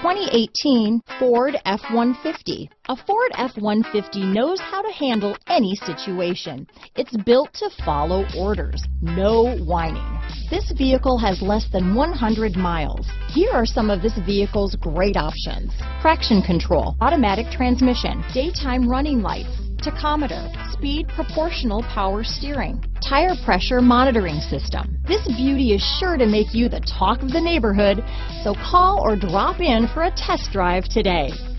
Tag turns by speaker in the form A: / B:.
A: 2018 Ford F-150. A Ford F-150 knows how to handle any situation. It's built to follow orders, no whining. This vehicle has less than 100 miles. Here are some of this vehicle's great options: traction control, automatic transmission, daytime running lights, tachometer, speed proportional power steering, tire pressure monitoring system. This beauty is sure to make you the talk of the neighborhood, so call or drop in for a test drive today.